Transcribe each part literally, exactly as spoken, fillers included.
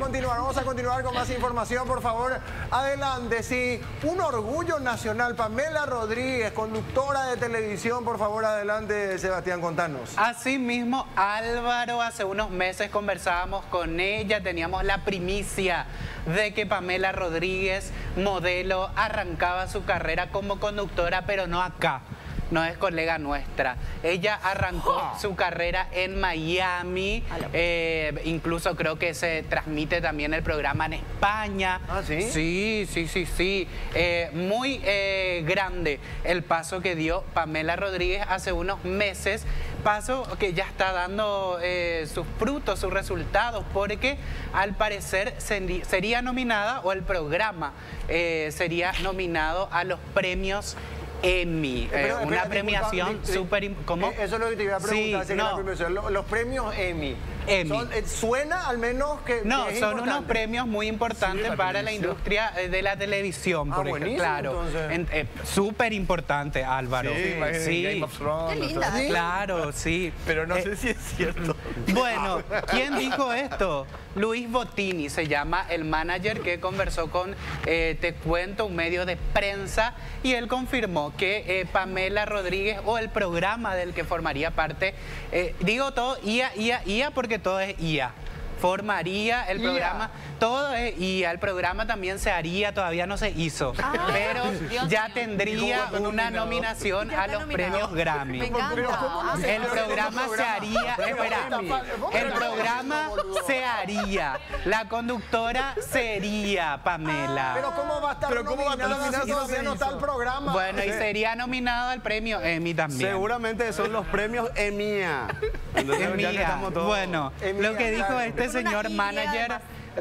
continuar, vamos a continuar con más información, por favor. Adelante, sí, un orgullo nacional. Pamela Rodríguez, conductora de televisión, por favor, adelante, Sebastián, contanos. Así mismo, Álvaro, hace unos meses conversábamos con ella, teníamos la primicia de que Pamela Rodríguez, modelo, arrancaba su carrera como conductora, pero no acá. No es colega nuestra. Ella arrancó oh. su carrera en Miami, eh, incluso creo que se transmite también el programa en España. ¿Ah, sí? Sí, sí, sí, sí. Eh, muy eh, grande el paso que dio Pamela Rodríguez hace unos meses, paso que ya está dando eh, sus frutos, sus resultados, porque al parecer sería nominada, o el programa eh, sería nominado a los premios Emmy, Pero, eh, una espera, premiación súper... ¿Cómo? Eh, eso es lo que te iba a preguntar. Sí, no. Los, los premios Emmy. Emmy. Son, eh, ¿Suena al menos que No, que es son importante? unos premios muy importantes sí, la para televisión. La industria de la televisión, ah, por ejemplo. Claro, eh, súper importante, Álvaro. Sí, sí. Game of Thrones, qué linda. ¿Sí? Claro, sí. Pero no eh, sé si es cierto. Bueno, ¿quién dijo esto? Luis Bottini se llama el manager que conversó con eh, Te Cuento, un medio de prensa, y él confirmó que eh, Pamela Rodríguez, o el programa del que formaría parte, eh, digo todo I A, I A, I A porque todo es I A. Formaría el programa, todo es I A, el programa también se haría, todavía no se hizo, ah, pero Dios ya Dios. tendría una nominación a los nominado. premios Grammy. Me encanta. El programa se haría, espera, el programa se haría, la conductora sería Pamela. Pero ¿cómo va a estar pero ¿cómo nominado, va a estar si todavía no está el programa? Bueno, y sería nominado al premio Emmy también. Seguramente son los premios Emía. Emía. Bueno, Emía, lo que dijo claro. este señor manager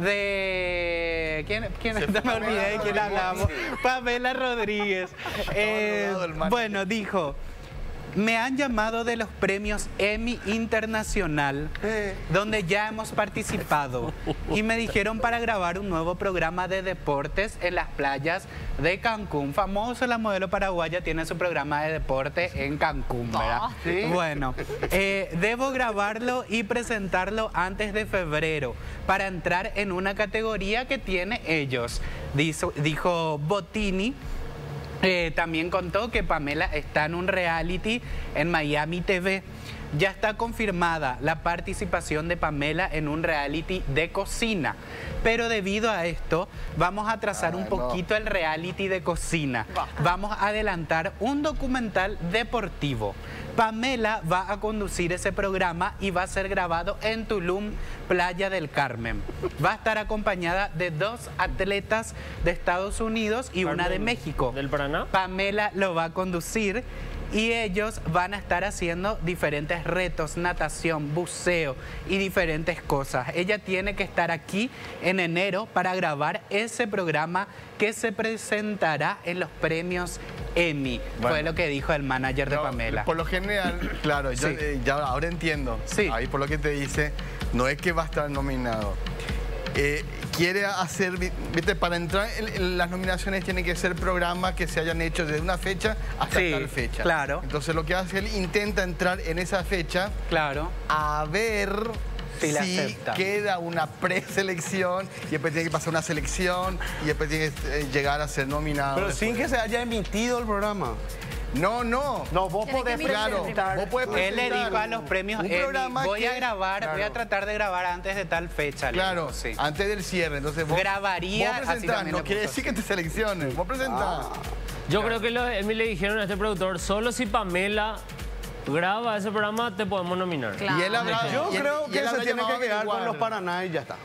de... ¿Quién? quién Se me olvidé de quién hablamos. Pamela Rodríguez. Eh, bueno, dijo... Me han llamado de los premios Emmy Internacional, eh. donde ya hemos participado, y me dijeron para grabar un nuevo programa de deportes en las playas de Cancún. Famoso, la modelo paraguaya tiene su programa de deporte en Cancún, ¿verdad? ¿Sí? Bueno, eh, debo grabarlo y presentarlo antes de febrero para entrar en una categoría que tiene ellos, dijo, dijo Bottini. Eh, también contó que Pamela está en un reality en Miami T V. Ya está confirmada la participación de Pamela en un reality de cocina. Pero debido a esto, vamos a trazar un poquito el reality de cocina. Vamos a adelantar un documental deportivo. Pamela va a conducir ese programa y va a ser grabado en Tulum, Playa del Carmen. Va a estar acompañada de dos atletas de Estados Unidos y una de México. ¿Del Paraná? Pamela lo va a conducir y ellos van a estar haciendo diferentes retos, natación, buceo y diferentes cosas. Ella tiene que estar aquí en enero para grabar ese programa que se presentará en los premios Emmy. Bueno, fue lo que dijo el manager de no, Pamela. Por lo general, claro, yo sí. eh, ya ahora entiendo. Sí. Ahí por lo que te dice, no es que va a estar nominado. Eh, quiere hacer, viste, para entrar en, en las nominaciones tiene que ser programas que se hayan hecho desde una fecha hasta sí, tal fecha. Claro. Entonces lo que hace él, intenta entrar en esa fecha, claro, a ver si, si queda una preselección y después tiene que pasar una selección y después tiene que eh, llegar a ser nominado. Pero después. sin que se haya emitido el programa. No, no. No, vos podés presentar. Vos podés presentar. Él le dijo a los premios Emmy, voy que, a grabar, claro. voy a tratar de grabar antes de tal fecha. Claro, dijo, sí. antes del cierre. Entonces vos, grabaría, vos presentás, no quiere así. decir que te selecciones. Vos presentás. Ah. Yo creo que los Emmy le dijeron a este productor, solo si Pamela graba ese programa te podemos nominar. Claro. Y él habrá, Yo y él, creo y que él se tiene que quedar igual. con los Paraná y ya está.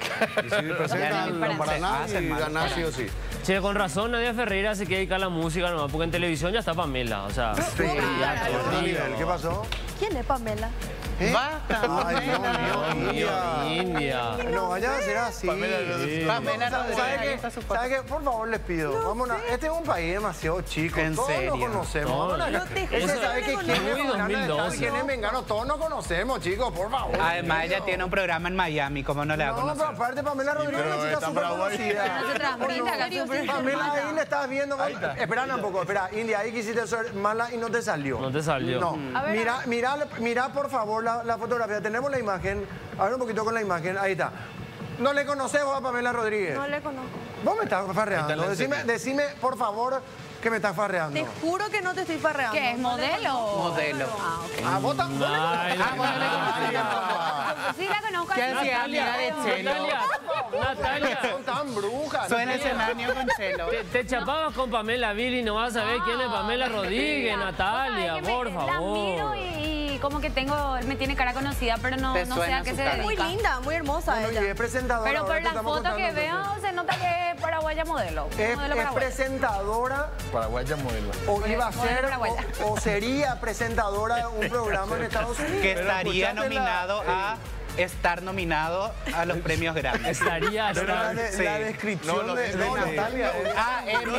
Y si presentan los Paraná y ganar sí o sí. Che, con razón Nadia Ferreira se quiere dedicar a la música nomás, porque en televisión ya está Pamela, o sea... Sí, ya, ya, ¿qué pasó? ¿Quién es Pamela? ¿Eh? Basta, Ay, Dios mío, India. India. No, vaya a ser así. Pamela Rodríguez. Pamela ¿Sabe Rodríguez. qué? ¿Sabe qué? Por favor, les pido. No Vámonos. sé. Este es un país demasiado chico. ¿En todos serio? nos conocemos. No, Vámonos yo acá. te Usted juro sabe que que no quién es conozco. fulano de tal, dos mil doce. quién es mengano. Todos nos conocemos, chicos, por favor. Además, ella tiene un programa en Miami, ¿cómo no le va a No, pero conocer? aparte Pamela Rodríguez es pero una chica está súper bravo ahí. conocida. No se transmite acá, súper Pamela, ahí le estás viendo. Ahí está. Espera un poco, espera. India, ahí quisiste ser mala y no te salió. No te salió. No. A ver, Mira, mira, mira por favor la, la fotografía. Tenemos la imagen. A ver un poquito con la imagen. Ahí está. ¿No le conoces vos a Pamela Rodríguez? No le conozco. Vos me estás farreando. Decime, decime, por favor, que me estás farreando. Te juro que no te estoy farreando. ¿Qué es, modelo? Modelo. Ah, ok. ¿A vos tampoco? Ay, Ah, bueno, le conocí. Sí, la conozco. ¿Qué sí. hacía amiga de Chelo? Natalia, Natalia, Son tan brujas. Suena escenario con Chelo. te, te chapabas con Pamela Billy, no vas a saber quién es Pamela Rodríguez, Natalia, Vos sabés que por me- favor. La miro y, y como que tengo, me tiene cara conocida, pero no, Te no sé suena a qué su se cara. Muy dedica. linda, muy hermosa Bueno, y ella. es presentadora. Pero ahora por te la estamos foto que contando, veo entonces. se nota que es paraguaya modelo. Es, modelo es paraguaya. presentadora Paraguaya modelo. o iba a Modelo ser paraguaya. o, o sería presentadora de un programa en Estados Unidos. Que estaría escuchaste la- nominado a estar nominado a los premios Grammy. Estaría, Pero la, estaría. de- Sí. la descripción No, no, de, de no, no, Natalia es- Ah, Emi,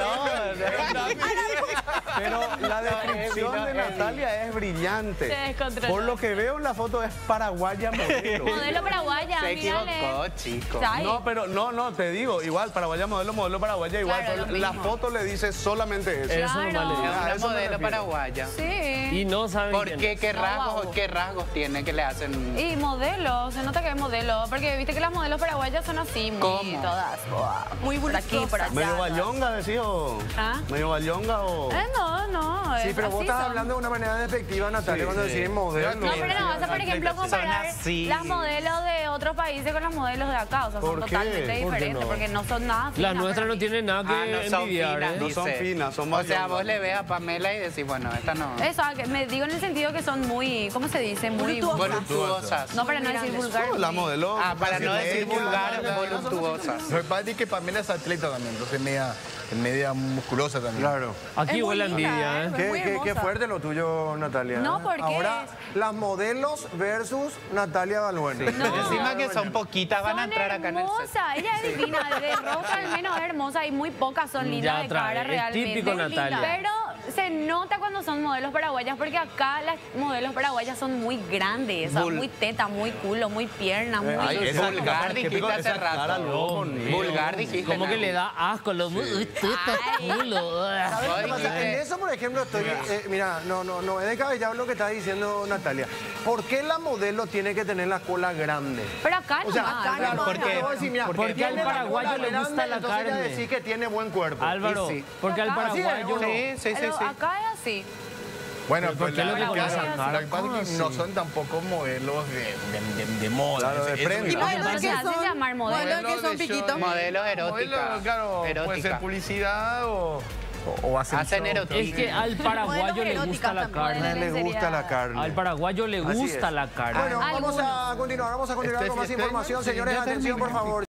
perdón. Pero la descripción no, de Evi. Natalia es brillante. Se descontroló. Por lo que veo en la foto es paraguaya modelo. Modelo paraguaya, Se mírale. equivocó, chico. Ay, No, pero no, no, te digo, igual, paraguaya modelo, modelo paraguaya, igual. Claro, pero lo la mismo. foto le dice solamente eso. Eso Claro. nomás le Es digo. a una eso me modelo refiero. paraguaya. sí. Y no saben ¿Por quién qué? es. ¿Qué No, rasgos, guau. qué rasgos tiene que le hacen? Y modelo, se nota que es modelo, porque viste que las modelos paraguayas son así, muy ¿Cómo? todas. Muy por aquí, por allá. ¿Medio bayonga decís o...? ¿Ah? ¿Medio bayonga o...? Eh, no, no. Sí, es pero vos así estás son. hablando de una manera despectiva, Natalia, cuando decís modelo. No, pero no vas a, por ejemplo, comparar así. las modelos de otros países con las modelos de acá. O sea, son ¿Por qué? totalmente ¿Por qué diferentes, no? porque no son nada Las finas nuestras para no mí. tienen nada que Ah, no son envidiar, finas, ¿eh? No son dice. finas, son O sea, bayongas. vos le ves a Pamela y decís, bueno, esta no. Eso, que me digo en el sentido que son muy, ¿cómo se dice? Muy... Voluptuosas. Voluptuosas. No, para no decir vulgar. No, la muy- modelo... Ah, para no decir Brasileña, vulgar, la- voluptuosas. Lo que pasa es que Pamela es atleta también, entonces media, media musculosa también. Claro. Aquí Es muy huele a linda, envidia, ¿eh? ¿eh? Qué, muy qué- qué hermosa. fuerte lo tuyo, Natalia. No, ¿eh? ¿por qué? Ahora, las modelos versus Natalia Balbuena. Encima que son poquitas, van a Son entrar acá en el set. hermosas, ella es divina, de rostro al menos es hermosa y muy pocas son lindas Ya de trae, cara es realmente. típico Muy linda. Natalia. Pero se nota cuando son modelos paraguayas porque acá las modelos paraguayas son muy grandes, o sea, Vul- muy teta, muy culo, muy pierna, muy... Ay, esa Vulgar cara, dijiste típico, hace esa cara, rato. loco, No, Vulgar dijiste. Como que Nahu. le da asco los uy, tetas, culo. ¿Sabes Vos qué pasa? dijiste- En eso, por ejemplo, estoy... eh, mira, no, no, no, es descabellado lo que está diciendo Natalia. ¿Por qué la modelo tiene que tener la cola grande? Pero acá O sea, nomás. acá claro, nomás. porque te voy a decir, mira, Porque tiene al la paraguayo cola le gusta grande, la entonces ya carne. decís que tiene buen cuerpo. Álvaro, Y sí. porque al Acá- Así es, paraguayo... ¿o no? Sí, sí, sí, Pero sí. acá es así. Bueno, ¿Por pues qué la, lo que la- con la- esa la- cara? lo que pasa ¿Cómo es que no así? son tampoco modelos de, de, de- de moda. Claro, de Eso- eso prenda. me Y pasa. modelos modelos se que hacen son, llamar modelos. modelos que son de piquitos. show. Modelo erótica. Modelo, claro, puede Erótica. ser publicidad o, o, o hacen, Hacen show. erótica. Es que al paraguayo Modelos le gusta eróticas la también. carne. Le Sería- gusta la carne. Al paraguayo le Así gusta es. la carne. Bueno, vamos a Algunos. continuar, vamos a continuar Este- con más este- información. sí, Señores, ya atención, por terminé. favor.